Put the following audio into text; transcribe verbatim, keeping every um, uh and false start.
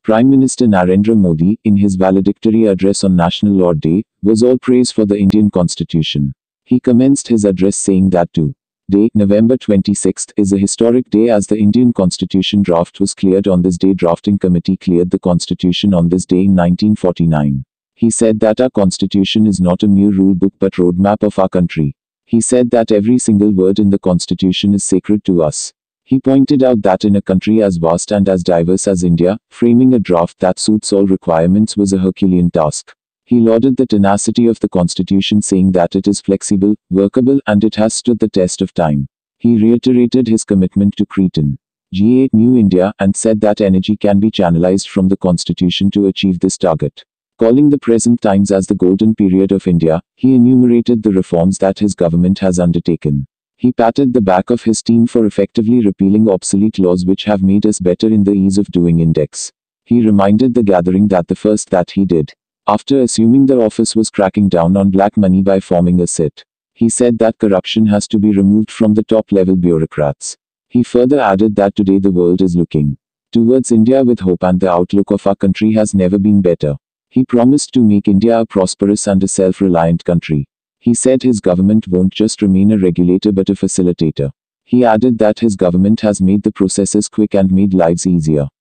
Prime Minister Narendra Modi, in his valedictory address on National Law Day, was all praise for the Indian Constitution. He commenced his address saying that today, November twenty-sixth, is a historic day as the Indian Constitution draft was cleared on this day. Drafting committee cleared the Constitution on this day in nineteen forty-nine. He said that our Constitution is not a mere rule book but roadmap of our country. He said that every single word in the Constitution is sacred to us. He pointed out that in a country as vast and as diverse as India, framing a draft that suits all requirements was a Herculean task. He lauded the tenacity of the Constitution, saying that it is flexible, workable, and it has stood the test of time. He reiterated his commitment to creating a new India and said that energy can be channelized from the Constitution to achieve this target. Calling the present times as the golden period of India, he enumerated the reforms that his government has undertaken. He patted the back of his team for effectively repealing obsolete laws which have made us better in the ease of doing index. He reminded the gathering that the first that he did after assuming the office was cracking down on black money by forming a S I T. He said that corruption has to be removed from the top-level bureaucrats. He further added that today the world is looking towards India with hope and the outlook of our country has never been better. He promised to make India a prosperous and a self-reliant country. He said his government won't just remain a regulator but a facilitator. He added that his government has made the processes quick and made lives easier.